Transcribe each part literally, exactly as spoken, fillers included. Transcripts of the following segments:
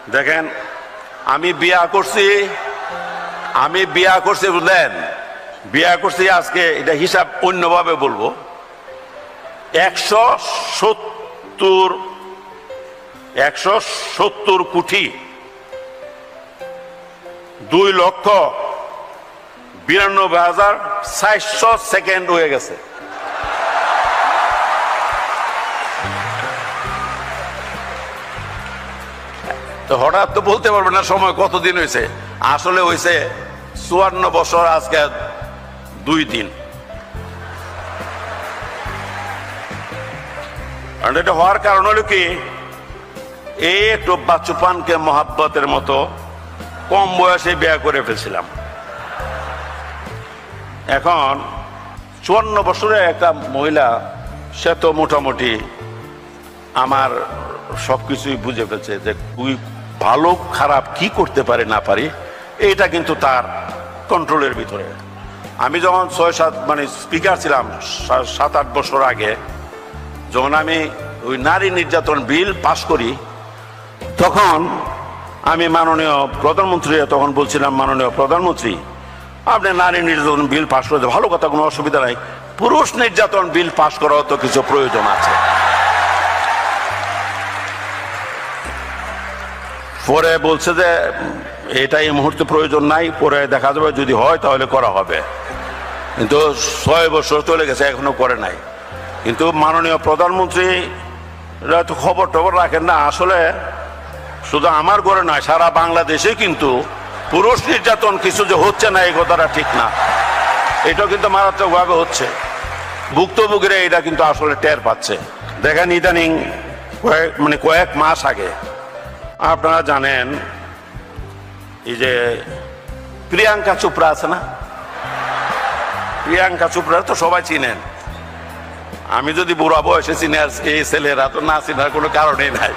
দেখেন, আমি বিয়া করছি আমি বিয়া করছি বুঝলেন, বিয়া করছি আজকে, এটা হিসাব অন্যভাবে বলবো, একশো সত্তর একশো সত্তর কোটি দুই লক্ষ বিরানব্বই হাজার চারশো সেকেন্ড হয়ে গেছে। তো হঠাৎ তো বলতে পারবে না সময় কতদিন হয়েছে, আসলে হয়েছে চুয়ান্ন বছর আজকে দুই দিন। এটা হওয়ার কারণ হলো কি, এই একটু বাচ্চু পানকে মহাব্বতের মতো কম বয়সে বিয়ে করে ফেলছিলাম। এখন চুয়ান্ন বছরে একটা মহিলা, সে তো মোটামুটি আমার সবকিছুই বুঝে ফেলছে যে তুই ভালো খারাপ কি করতে পারে না পারি, এইটা কিন্তু তার কন্ট্রোলের ভিতরে। আমি যখন ছয় সাত মানে স্পিকার ছিলাম সাত আট বছর আগে, যখন আমি ওই নারী নির্যাতন বিল পাশ করি, তখন আমি মাননীয় প্রধানমন্ত্রী তখন বলছিলাম, মাননীয় প্রধানমন্ত্রী আপনি নারী নির্যাতন বিল পাশ করে ভালো কথা, কোনো অসুবিধা নাই, পুরুষ নির্যাতন বিল পাশ করার তো কিছু প্রয়োজন আছে। পরে বলছে যে এটা এই মুহূর্তে প্রয়োজন নাই, পরে দেখা যাবে যদি হয় তাহলে করা হবে। কিন্তু ছয় বছর চলে গেছে, এখনো করে নাই। কিন্তু মাননীয় প্রধানমন্ত্রী তো খবর টবর রাখেন না। আসলে শুধু আমার ঘরে নয়, সারা বাংলাদেশে কিন্তু পুরুষ নির্যাতন কিছু যে হচ্ছে না এই কথাটা ঠিক না, এটা কিন্তু মারাত্মকভাবে হচ্ছে। ভুক্তভোগীরা এটা কিন্তু আসলে টের পাচ্ছে। দেখেন, ইদানিং কয়েক মানে কয়েক মাস আগে আপনারা জানেন এই যে প্রিয়াঙ্কা চোপড়া আছে না, প্রিয়াঙ্কা চোপড়া তো সবাই চিনেন। আমি যদি বুড়া বয়সে চিনি, আর এই ছেলেরা তো না চিনার কোনো কারণেই নাই।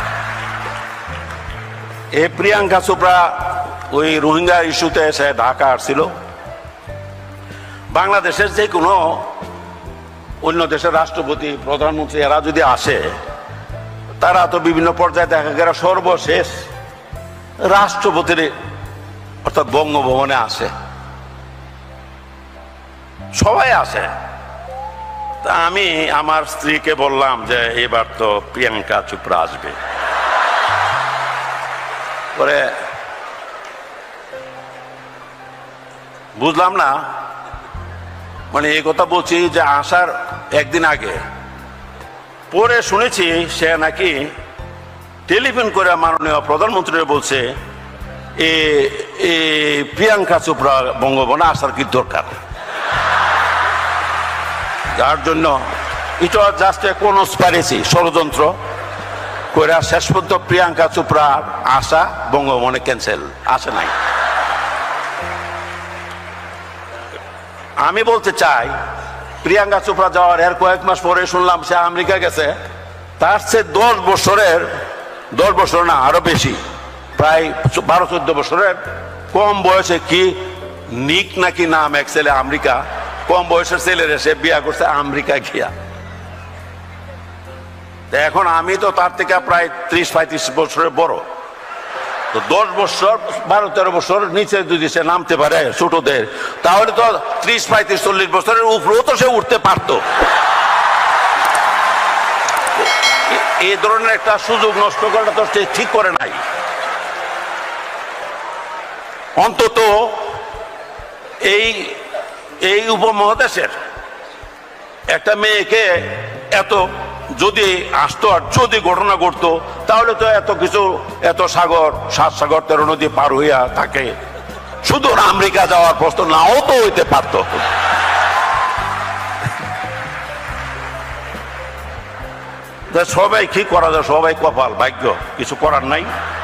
এই প্রিয়াঙ্কা চোপড়া ওই রোহিঙ্গা ইস্যুতে এসে ঢাকা আসছিল। বাংলাদেশের যে কোনো অন্য দেশের রাষ্ট্রপতি প্রধানমন্ত্রী এরা যদি আসে, তারা তো বিভিন্ন পর্যায়ে দেখা গেল সর্বশেষ রাষ্ট্রপতির অর্থাৎ বঙ্গভবনে আসে, সবাই আসে। তা আমি আমার স্ত্রীকে বললাম যে এবার তো প্রিয়াঙ্কা চোপড়া আসবে। পরে বুঝলাম না, মানে এই কথা বলছি যে আসার একদিন আগে। পরে শুনেছি সে নাকি টেলিফোন করে মাননীয় প্রধানমন্ত্রী বলছে এ প্রিয়াঙ্কা চোপড়া বঙ্গভবনে আসার কি দরকার, যার জন্য এটা জাস্ট কনস্পিরেসি, ষড়যন্ত্র করে শেষ পর্যন্ত প্রিয়াঙ্কা চোপড়ার আসা বঙ্গভবনে ক্যান্সেল, আসে নাই। আমি বলতে চাই, প্রিয়াঙ্কা চোপড়া যাওয়ার এর কয়েক মাস পরে শুনলাম সে আমেরিকা গেছে। তার চেয়ে দশ বছরের দশ বছর না আরো বেশি, প্রায় বারো চোদ্দ বছরের কম বয়সে কি নিক নাকি নাম এক ছেলে, আমেরিকা কম বয়সের ছেলের এসে বিয়া করছে আমেরিকা গিয়া। এখন আমি তো তার থেকে প্রায় ত্রিশ পঁয়ত্রিশ বছরের বড়, তো দশ বছর বারো তেরো বছর নিচে যদি সে নামতে পারে ছোটদের, তাহলে তো ত্রিশ পঁয়ত্রিশ চল্লিশ বছরের উপরেও তো সে উঠতে পারতো। এই ধরনের একটা সুযোগ নষ্ট করাটা তো সে ঠিক করে নাই। অন্তত এই এই উপমহাদেশের একটা মেয়েকে এত যদি আসতো, আর যদি ঘটনা ঘটতো, তাহলে তো এত কিছু, এত সাগর সাত সাগর তেরো নদী পার হইয়া থাকে, শুধু আমেরিকা যাওয়ার প্রশ্ন নাও তো হইতে পারত। সবাই কি করা যায়, সবাই কপাল, ভাগ্য, কিছু করার নাই।